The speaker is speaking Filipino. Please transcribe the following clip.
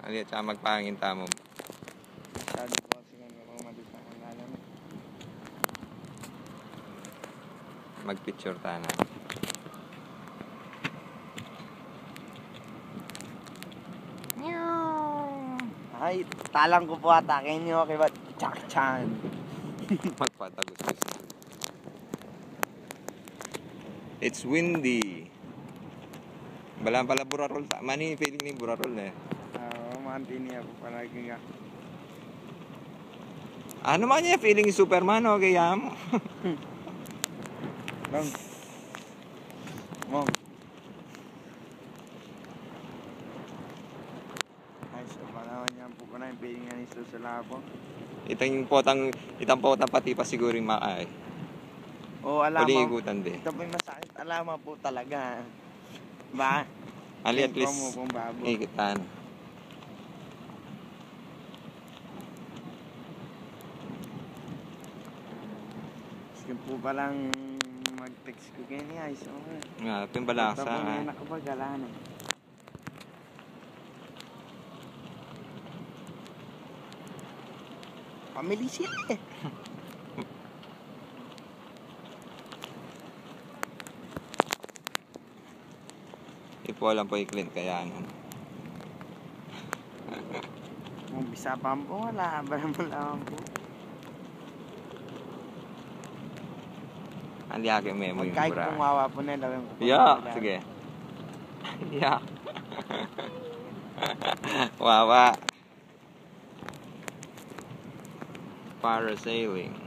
Ali at saka magpangin tamo. Masyado po kasi kung umalis ang lalam. Mag-picture tayo na. Ay, talang ko po atakin nyo kay Jackie Chan. Magpatagos. It's windy. Balang pala burarol. Mani feeling ni burarol eh. Oo, manti niya po palagi nga. Ano man niya feeling ni Superman o kaya mo? Bang. Mong. Ay, so panawan niya po ko na yung feeling nga ni Susulabo. Itang potang pati pa siguro yung makaay. Oo, alam mo. Paligutan din. Ito po yung masakit. Alam mo po talaga. Ba? Ali at least mo pong babo. ikitan. Sige po palang mag-text ko kayo niya. So, Nga, pimbalasa. ito po may nakapagalaan eh. Family sila eh. Ipo lang po i-clean kaya ano. Kung bisa pa po, wala. Barang lang po. Andi aking memo yung Kahit bura. kung wawa po na lawin ko. Yeah, sige. Yeah. Wawa. Parasailing.